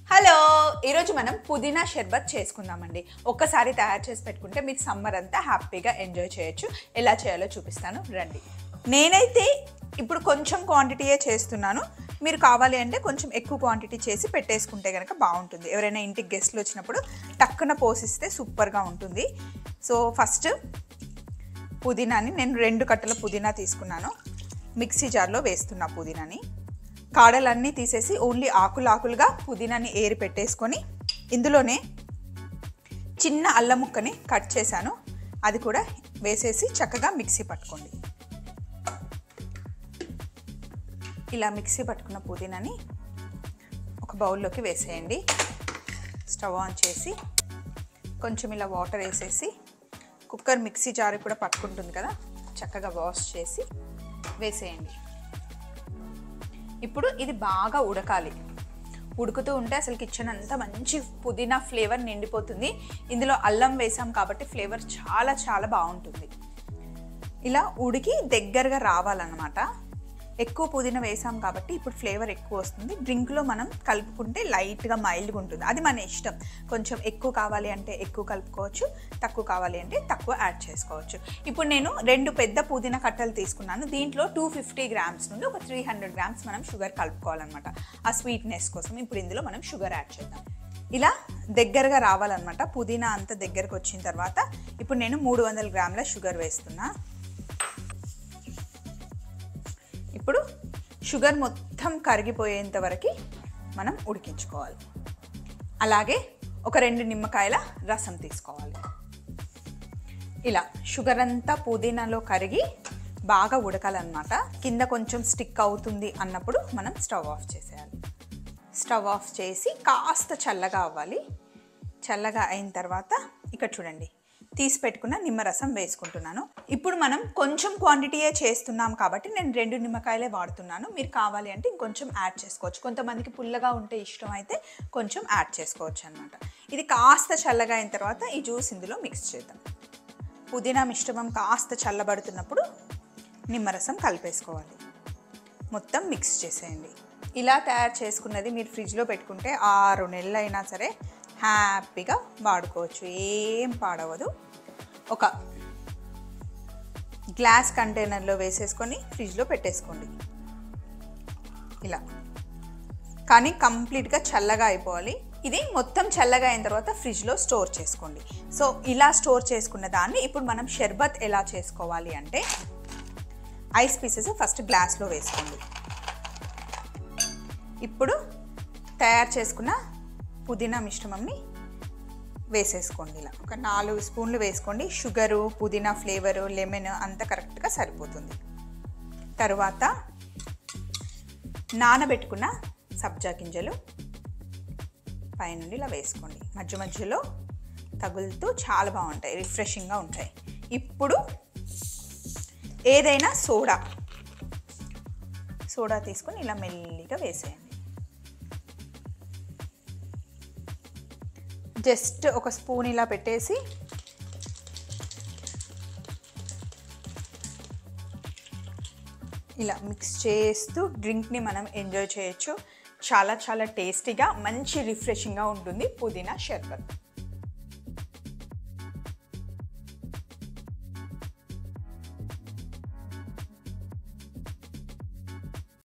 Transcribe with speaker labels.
Speaker 1: Hello, ఈరోజు మనం పుదీనా షర్బత్ చేసుకుందామండి. ఒక్కసారి తయారు చేసి పెట్టుకుంటే మీరు సమ్మర్ అంతా హ్యాపీగా ఎంజాయ్ చేయొచ్చు. ఎలా చేయాలో చూపిస్తాను రండి. నేనైతే ఇప్పుడు కొంచెం క్వాంటిటీయే చేస్తున్నాను. మీరు కావాలి అంటే కొంచెం ఎక్కువ క్వాంటిటీ చేసి పెట్టేసుకుంటే కనుక బాగుంటుంది. ఎవరైనా ఇంటికి గెస్ట్లు వచ్చినప్పుడు టక్కున పోసిస్తే సూపర్గా ఉంటుంది. సో ఫస్ట్ పుదీనాని నేను 2 కట్టల పుదీనా తీసుకున్నాను. మిక్సీ జార్లో వేస్తున్నా పుదీనాని. కాడలన్నీ తీసేసి ఓన్లీ ఆకులుగా పుదీనాని ఏరి పెట్టేసుకొని ఇందులోనే చిన్న అల్లం ముక్కని కట్ చేశాను. అది కూడా వేసేసి చక్కగా మిక్సీ పట్టుకోండి. ఇలా మిక్సీ పట్టుకున్న పుదీనాని ఒక బౌల్లోకి వేసేయండి. స్టవ్ ఆన్ చేసి కొంచెం ఇలా వాటర్ వేసేసి కుక్కర్ మిక్సీ జార్ కూడా పట్టుకుంటుంది కదా, చక్కగా వాష్ చేసి వేసేయండి. ఇప్పుడు ఇది బాగా ఉడకాలి. ఉడుకుతూ ఉంటే అసలు కిచెన్ అంతా మంచి పుదీనా ఫ్లేవర్ నిండిపోతుంది. ఇందులో అల్లం వేసాం కాబట్టి ఫ్లేవర్ చాలా చాలా బాగుంటుంది. ఇలా ఉడికి దగ్గరగా రావాలన్నమాట. ఎక్కువ పుదీనా వేసాం కాబట్టి ఇప్పుడు ఫ్లేవర్ ఎక్కువ వస్తుంది. డ్రింక్లో మనం కలుపుకుంటే లైట్గా మైల్డ్గా ఉంటుంది. అది మన ఇష్టం. కొంచెం ఎక్కువ కావాలి అంటే ఎక్కువ కలుపుకోవచ్చు, తక్కువ కావాలి అంటే తక్కువ యాడ్ చేసుకోవచ్చు. ఇప్పుడు నేను 2 పెద్ద పుదీనా కట్టలు తీసుకున్నాను. దీంట్లో 250 గ్రామ్స్ నుండి ఒక 300 గ్రామ్స్ మనం షుగర్ కలుపుకోవాలన్నమాట. ఆ స్వీట్నెస్ కోసం ఇప్పుడు ఇందులో మనం షుగర్ యాడ్ చేద్దాం. ఇలా దగ్గరగా రావాలన్నమాట. పుదీనా అంతా దగ్గరకు వచ్చిన తర్వాత ఇప్పుడు నేను 300 గ్రాముల షుగర్ వేస్తున్నా. ఇప్పుడు షుగర్ మొత్తం కరిగిపోయేంత వరకు మనం ఉడికించుకోవాలి. అలాగే ఒక 2 నిమ్మకాయల రసం తీసుకోవాలి. ఇలా షుగర్ అంతా పుదీనాలో కరిగి బాగా ఉడకాలన్నమాట. కింద కొంచెం స్టిక్ అవుతుంది అన్నప్పుడు మనం స్టవ్ ఆఫ్ చేసేయాలి. స్టవ్ ఆఫ్ చేసి కాస్త చల్లగా అవ్వాలి. చల్లగా అయిన తర్వాత ఇక్కడ చూడండి, తీసి పెట్టుకున్న నిమ్మరసం వేసుకుంటున్నాను. ఇప్పుడు మనం కొంచెం క్వాంటిటీయే చేస్తున్నాం కాబట్టి నేను 2 నిమ్మకాయలే వాడుతున్నాను. మీరు కావాలి అంటే ఇంకొంచెం యాడ్ చేసుకోవచ్చు. కొంతమందికి పుల్లగా ఉంటే ఇష్టం అయితే కొంచెం యాడ్ చేసుకోవచ్చు అనమాట. ఇది కాస్త చల్లగా అయిన తర్వాత ఈ జ్యూస్ ఇందులో మిక్స్ చేద్దాం. పుదీనా మిశ్రమం కాస్త చల్లబడుతున్నప్పుడు నిమ్మరసం కలిపేసుకోవాలి. మొత్తం మిక్స్ చేసేయండి. ఇలా తయారు చేసుకున్నది మీరు ఫ్రిడ్జ్లో పెట్టుకుంటే 6 నెలలు అయినా సరే హ్యాపీగా వాడుకోవచ్చు. ఏం పాడవదు. ఒక గ్లాస్ కంటైనర్లో వేసేసుకొని ఫ్రిడ్జ్లో పెట్టేసుకోండి. ఇలా కానీ కంప్లీట్గా చల్లగా అయిపోవాలి. ఇది మొత్తం చల్లగా అయిన తర్వాత ఫ్రిడ్జ్లో స్టోర్ చేసుకోండి. సో ఇలా స్టోర్ చేసుకున్న దాన్ని ఇప్పుడు మనం షర్బత్ ఎలా చేసుకోవాలి అంటే ఐస్ పీసెస్ ఫస్ట్ గ్లాస్లో వేసుకోండి. ఇప్పుడు తయారు చేసుకున్న పుదీనా మిశ్రమంని వేసేసుకోండి. ఇలా ఒక 4 స్పూన్లు వేసుకోండి. షుగరు, పుదీనా ఫ్లేవరు, లెమన్ అంతా కరెక్ట్గా సరిపోతుంది. తర్వాత నానబెట్టుకున్న సబ్జా గింజలు పైనుండి ఇలా వేసుకోండి. మధ్య మధ్యలో తగులుతూ చాలా బాగుంటాయి, రిఫ్రెషింగ్గా ఉంటాయి. ఇప్పుడు ఏదైనా సోడా తీసుకొని ఇలా మెల్లిగా వేసేయండి. జస్ట్ ఒక స్పూన్ ఇలా పెట్టేసి ఇలా మిక్స్ చేస్తూ డ్రింక్ని మనం ఎంజాయ్ చేయొచ్చు. చాలా చాలా టేస్టీగా మంచి రిఫ్రెషింగ్గా ఉంటుంది పుదీనా షర్బత్.